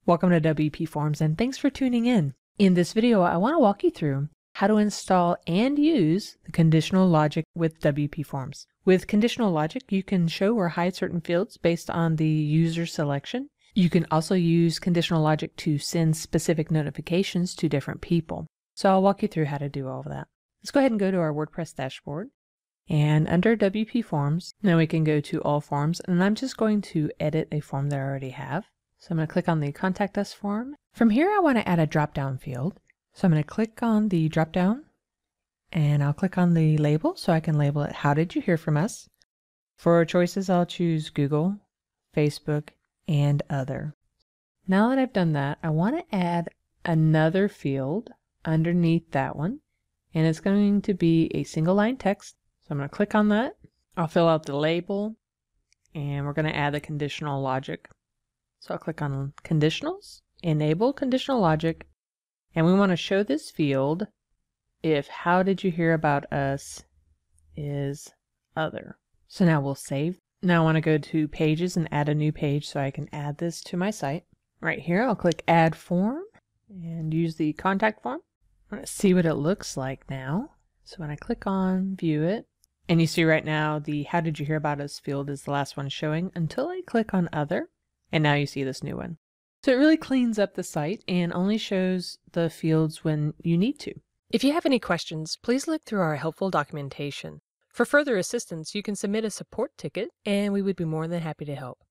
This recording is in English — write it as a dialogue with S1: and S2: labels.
S1: Welcome to WPForms and thanks for tuning in. In this video, I want to walk you through how to install and use the conditional logic with WPForms. With conditional logic, you can show or hide certain fields based on the user selection. You can also use conditional logic to send specific notifications to different people. So I'll walk you through how to do all of that. Let's go ahead and go to our WordPress dashboard. And under WPForms, now we can go to all forms, and I'm just going to edit a form that I already have. So I'm going to click on the Contact Us form. From here, I want to add a drop-down field. So I'm going to click on the drop-down, and I'll click on the label so I can label it, How Did You Hear From Us? For choices, I'll choose Google, Facebook, and Other. Now that I've done that, I want to add another field underneath that one, and it's going to be a single line text. So I'm going to click on that. I'll fill out the label, and we're going to add the conditional logic. So I'll click on Conditionals, Enable Conditional Logic, and we want to show this field if How Did You Hear About Us is Other. So now we'll save. Now I want to go to Pages and add a new page so I can add this to my site. Right here, I'll click Add Form and use the contact form. I want to see what it looks like now. So when I click on View It, and you see right now the How Did You Hear About Us field is the last one showing until I click on Other. And now you see this new one. So it really cleans up the site and only shows the fields when you need to.
S2: If you have any questions, please look through our helpful documentation. For further assistance, you can submit a support ticket, and we would be more than happy to help.